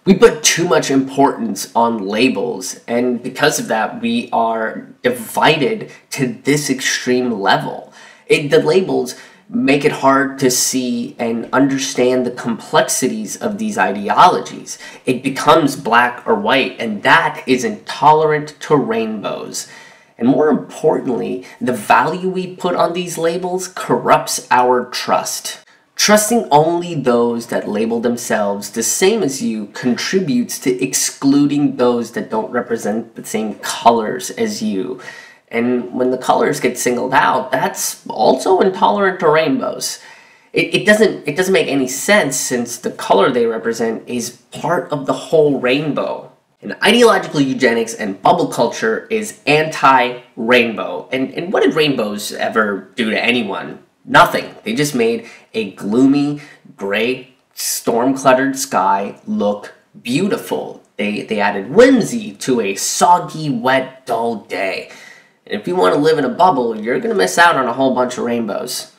We put too much importance on labels, and because of that, we are divided to this extreme level. The labels make it hard to see and understand the complexities of these ideologies. It becomes black or white, and that is intolerant to rainbows. And more importantly, the value we put on these labels corrupts our trust. Trusting only those that label themselves the same as you contributes to excluding those that don't represent the same colors as you. And when the colors get singled out, that's also intolerant to rainbows. It doesn't make any sense, since the color they represent is part of the whole rainbow. And ideological eugenics and bubble culture is anti-rainbow. And what did rainbows ever do to anyone? Nothing. They just made a gloomy, gray, storm-cluttered sky look beautiful. They added whimsy to a soggy, wet, dull day. And if you want to live in a bubble, you're going to miss out on a whole bunch of rainbows.